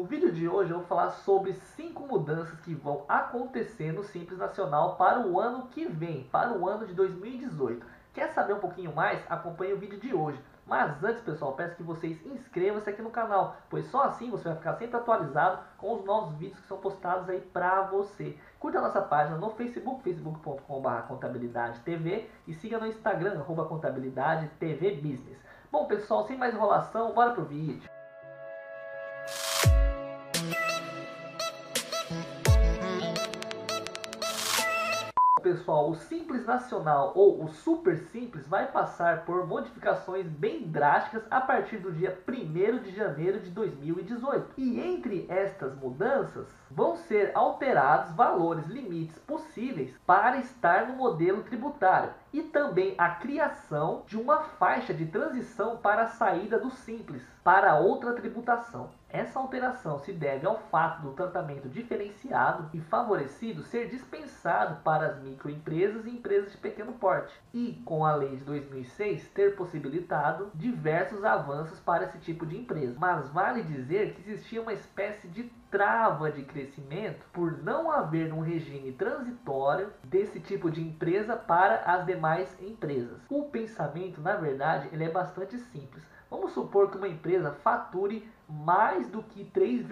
vídeo de hoje eu vou falar sobre 5 mudanças que vão acontecer no Simples Nacional para o ano que vem, para o ano de 2018. Quer saber um pouquinho mais? Acompanhe o vídeo de hoje. Mas antes, pessoal, peço que vocês inscrevam-se aqui no canal, pois só assim você vai ficar sempre atualizado com os novos vídeos que são postados aí para você. Curta a nossa página no Facebook, facebook.com/contabilidade-tv, e siga no Instagram, @contabilidade-tv-business. Bom, pessoal, sem mais enrolação, bora pro vídeo. Pessoal, o Simples Nacional ou o Super Simples vai passar por modificações bem drásticas a partir do dia 1º de janeiro de 2018. E entre estas mudanças vão ser alterados valores limites possíveis para estar no modelo tributário e também a criação de uma faixa de transição para a saída do Simples para outra tributação. Essa alteração se deve ao fato do tratamento diferenciado e favorecido ser dispensado para as microempresas e empresas de pequeno porte, e com a lei de 2006 ter possibilitado diversos avanços para esse tipo de empresa. Mas vale dizer que existia uma espécie de trava de crescimento por não haver um regime transitório desse tipo de empresa para as demais empresas. O pensamento, na verdade, ele é bastante simples. Vamos supor que uma empresa fature mais do que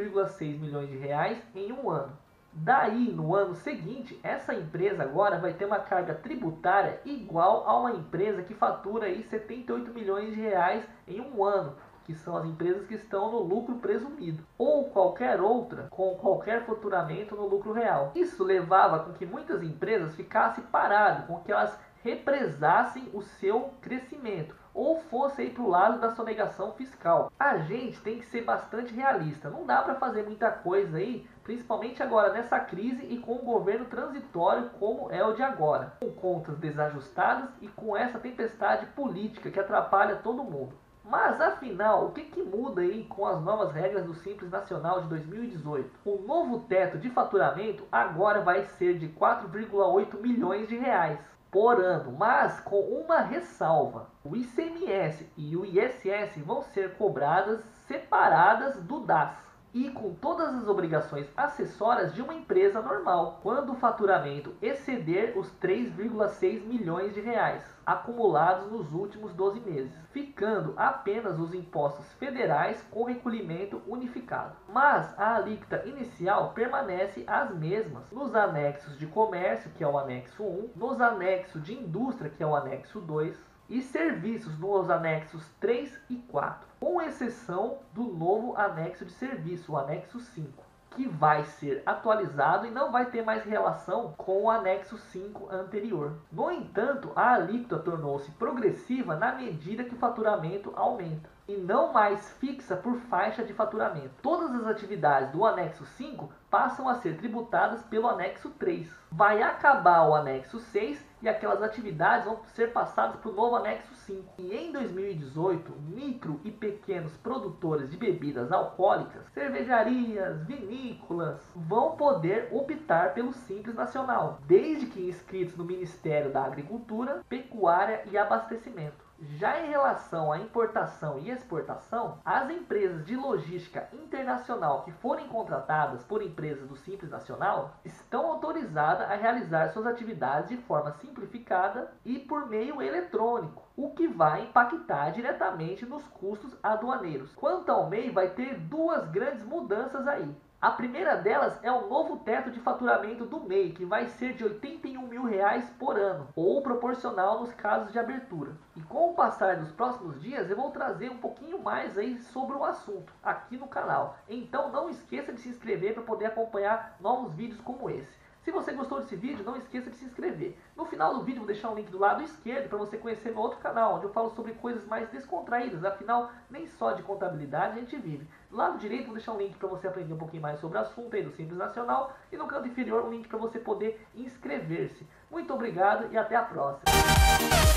3,6 milhões de reais em um ano. Daí, no ano seguinte, essa empresa agora vai ter uma carga tributária igual a uma empresa que fatura aí 78 milhões de reais em um ano, que são as empresas que estão no lucro presumido, ou qualquer outra com qualquer faturamento no lucro real. Isso levava com que muitas empresas ficassem paradas, com que elas represassem o seu crescimento ou fossem para o lado da sonegação fiscal. A gente tem que ser bastante realista, não dá para fazer muita coisa aí, principalmente agora nessa crise e com um governo transitório como é o de agora, com contas desajustadas e com essa tempestade política que atrapalha todo mundo. Mas afinal, o que muda aí com as novas regras do Simples Nacional de 2018? O novo teto de faturamento agora vai ser de 4,8 milhões de reais por ano, mas com uma ressalva: o ICMS e o ISS vão ser cobradas separadas do DAS e com todas as obrigações acessórias de uma empresa normal, quando o faturamento exceder os 3,6 milhões de reais acumulados nos últimos 12 meses, ficando apenas os impostos federais com recolhimento unificado. Mas a alíquota inicial permanece as mesmas nos anexos de comércio, que é o anexo 1, nos anexos de indústria, que é o anexo 2, e serviços nos anexos 3 e 4, com exceção do novo anexo de serviço, o anexo 5, que vai ser atualizado e não vai ter mais relação com o anexo 5 anterior. No entanto, a alíquota tornou-se progressiva na medida que o faturamento aumenta, e não mais fixa por faixa de faturamento. Todas as atividades do anexo 5 passam a ser tributadas pelo anexo 3. Vai acabar o anexo 6 e aquelas atividades vão ser passadas para o novo anexo 5. E em 2018, micro e pequenos produtores de bebidas alcoólicas, cervejarias, vinícolas, vão poder optar pelo Simples Nacional, desde que inscritos no Ministério da Agricultura, Pecuária e Abastecimento. Já em relação à importação e exportação, as empresas de logística internacional que forem contratadas por empresas do Simples Nacional estão autorizadas a realizar suas atividades de forma simplificada e por meio eletrônico, o que vai impactar diretamente nos custos aduaneiros. Quanto ao MEI, vai ter duas grandes mudanças aí. A primeira delas é o novo teto de faturamento do MEI, que vai ser de R$ 81 mil por ano, ou proporcional nos casos de abertura. E com o passar dos próximos dias, eu vou trazer um pouquinho mais aí sobre o assunto aqui no canal. Então não esqueça de se inscrever para poder acompanhar novos vídeos como esse. Se você gostou desse vídeo, não esqueça de se inscrever. No final do vídeo, vou deixar um link do lado esquerdo para você conhecer meu outro canal, onde eu falo sobre coisas mais descontraídas. Afinal, nem só de contabilidade a gente vive. Do lado direito, vou deixar um link para você aprender um pouquinho mais sobre o assunto aí do Simples Nacional. E no canto inferior, um link para você poder inscrever-se. Muito obrigado e até a próxima.